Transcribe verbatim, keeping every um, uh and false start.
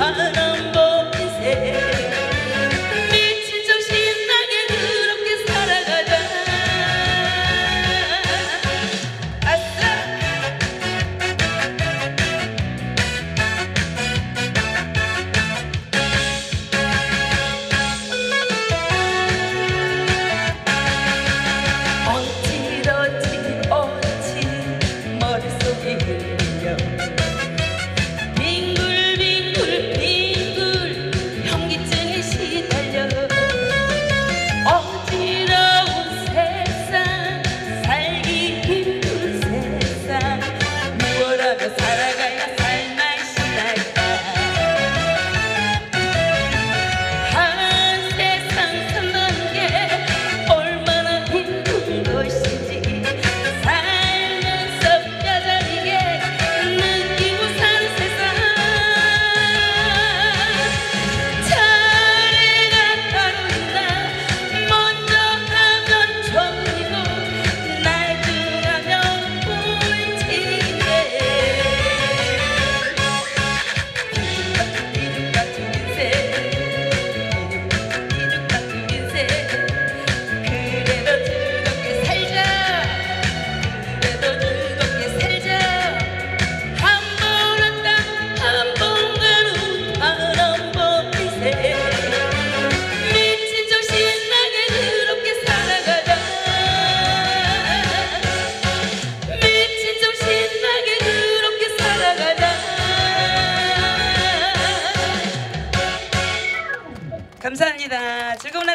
바람 인생 미친 척 신나게 그렇게 살아가자. 아싸. 어찌러지 어찌 머릿속이 흘려 빙글빙글 빙글 현기증에 시달려. 어지러운 세상 살기 힘든 세상 무엇 하며 살아가야 살맛이 날까. 한 세상 산다는 게 얼마나 힘든 것인지 살면서 뼈저리게 느끼고 사는 세상. 차례가 따로 있나. 먼저 하면 정이고 나중하면 꿀팁에 이륙 같은 인생 이륙 같은 인생 그래도 즐겁게 살자. 그래도 즐겁게 살자. 한 번 왔다 한 번 가는 바람 번 인생 미친 척 신나게 그렇게 살아가자. 미친 척 신나게 그렇게 살아가자. 감사합니다. 즐거운